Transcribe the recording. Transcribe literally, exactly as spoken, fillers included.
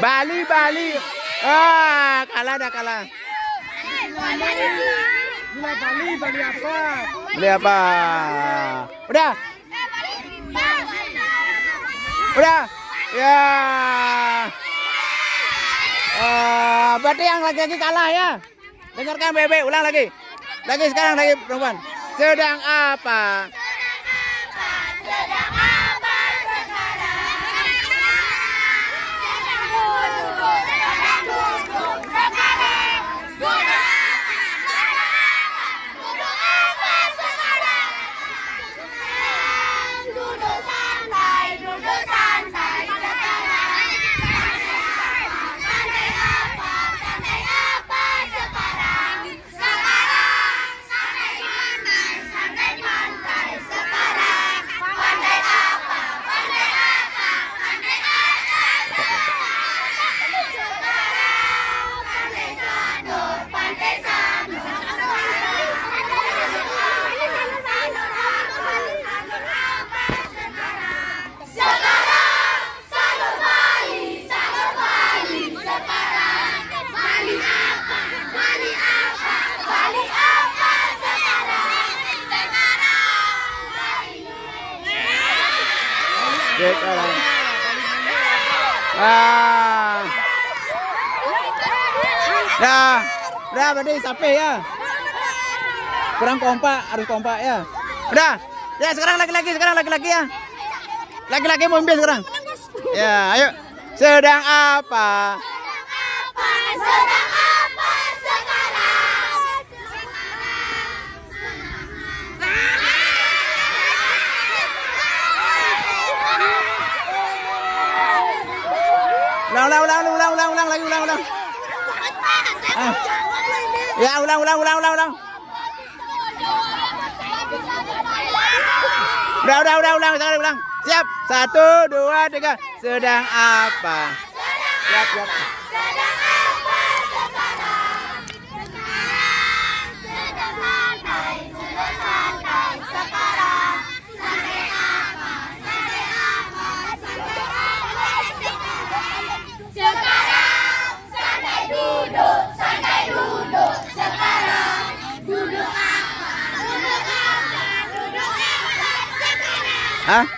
Bali, Bali. Ah, kalah dah kalah. Bali, Bali apa? Beli apa? Udah. Udah. Ya. Uh, berarti yang laki-laki kalah ya. Dengarkan Bebe, ulang lagi. Lagi sekarang lagi perempuan. Sedang apa? Sedang apa sekarang? Sedang duduk, sedang duduk sekarang. Duduk apa? Duduk apa sekarang? Duduk santai, duduk santai sekarang. Santai apa? Santai apa sekarang? Sekarang santai pantai, santai pantai sekarang. Pandai apa? Pandai apa? Pandai apa? Sekarang pandai sanur, pandai sanur. Sekarang sanur Bali, sanur Bali sekarang. Bali apa? Bali apa? Bali apa sekarang? Sekarang Bali. Sekarang. Ah. Dah. Dah berarti sampai ya. Kurang kompak, harus kompak ya. Udah. Ya sekarang laki-laki, sekarang laki-laki ya. Laki-laki mau ambil sekarang. Ya, ayo. Sedang apa? Apa? Sedang apa sekarang? Ulang, ulang, ulang, ulang, ulang, ulang, lagi ulang, ulang. Ah. Ya, ulang, ulang, ulang, ulang, ulang. Udah, udah, udah, ulang, sekali ulang. Siap. Satu, dua, tiga. Sedang apa? Siap, siap. Sedang apa sekarang? Sedang santai, sedang santai sekarang. Santai apa? Santai apa? Santai apa sekarang? Sekarang santai duduk, santai duduk sekarang. Duduk apa? Duduk apa? Duduk apa sekarang? Hah?